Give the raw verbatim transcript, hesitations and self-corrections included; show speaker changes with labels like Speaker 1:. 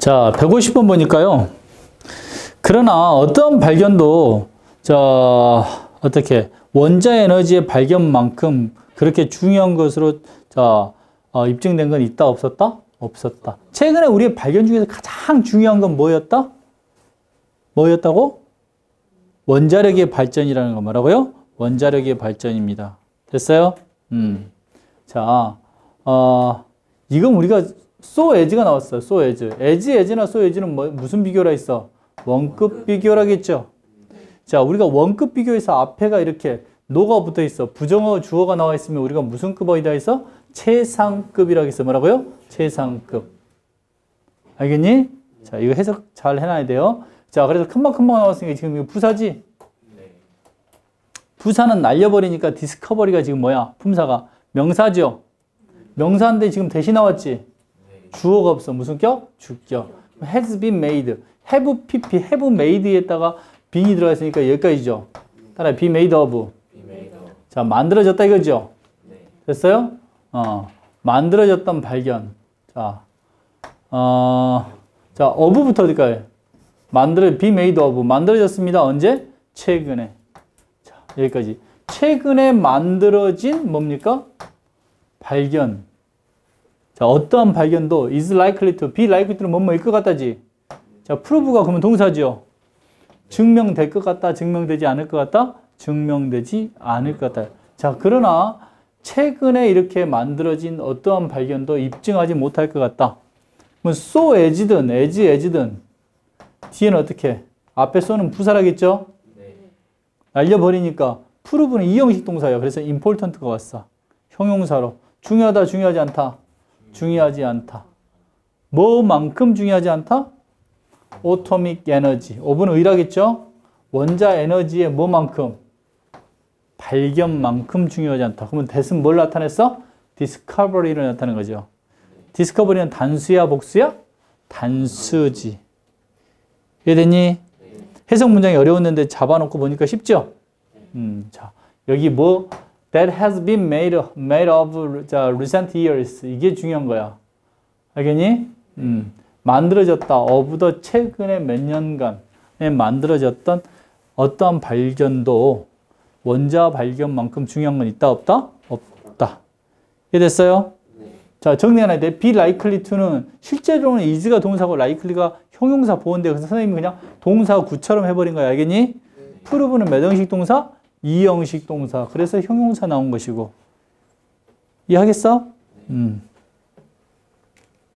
Speaker 1: 자, 백오십 번 보니까요. 그러나 어떤 발견도 저 어떻게 원자 에너지의 발견만큼 그렇게 중요한 것으로 자 어, 입증된 건 있다 없었다? 없었다. 최근에 우리의 발견 중에서 가장 중요한 건 뭐였다? 뭐였다고? 원자력의 발전이라는 거 뭐라고요? 원자력의 발전입니다. 됐어요? 음. 자, 어, 이건 우리가 so as가 나왔어요. so as. as, as나 so as는 뭐, 무슨 비교라 했어? 원급 비교라겠죠? 자, 우리가 원급 비교에서 앞에가 이렇게 노가 붙어 있어. 부정어, 주어가 나와 있으면 우리가 무슨 급 어디다 있어? 최상급이라고 했어. 뭐라고요? 최상급. 알겠니? 자, 이거 해석 잘 해놔야 돼요. 자, 그래서 금방금방 나왔으니까 지금 이거 부사지? 부사는 날려버리니까 디스커버리가 지금 뭐야? 품사가. 명사죠? 명사인데 지금 대신 나왔지? 주어가 없어. 무슨 격? 주격. has been made. have pp, have made에다가 being이 들어가 있으니까 여기까지죠. 따라 be made of. 자, 만들어졌다 이거죠? 됐어요? 어, 만들어졌던 발견. 자, 어, 자, of부터 어딜까요? 만들어, be made of. 만들어졌습니다. 언제? 최근에. 자, 여기까지. 최근에 만들어진 뭡니까? 발견. 자, 어떠한 발견도 is likely to, be likely to는 뭐뭐일 것 같다지. 자, prove가 그러면 동사죠. 증명될 것 같다, 증명되지 않을 것 같다, 증명되지 않을 것 같다. 자, 그러나 최근에 이렇게 만들어진 어떠한 발견도 입증하지 못할 것 같다. 뭐 so as든 as as든 뒤에는 어떻게? 앞에 so는 부사라겠죠? 날려버리니까 prove는 이형식 동사예요. 그래서 important가 왔어. 형용사로. 중요하다, 중요하지 않다. 중요하지 않다. 뭐만큼 중요하지 않다? atomic energy. 오브는 의라겠죠? 원자 에너지의 뭐만큼? 발견만큼 중요하지 않다. 그러면 that은 뭘 나타냈어? discovery를 나타낸 거죠. discovery는 단수야, 복수야? 단수지. 이해됐니? 해석 문장이 어려웠는데 잡아놓고 보니까 쉽죠? 음, 자, 여기 뭐 that has been made, made of 자, recent years. 이게 중요한 거야. 알겠니? 음, 만들어졌다. of the 최근에 몇 년간에 만들어졌던 어떠한 발견도 원자 발견만큼 중요한 건 있다, 없다? 없다. 이해됐어요? 네. 자, 정리 하나 돼. be likely to는 실제로는 is가 동사고 likely가 형용사 보호인데 그래서 선생님이 그냥 동사 구처럼 해버린 거야. 알겠니? 네. prove는 몇 형식 동사? 이 형식 동사. 그래서 형용사 나온 것이고. 이해하겠어? 네. 음.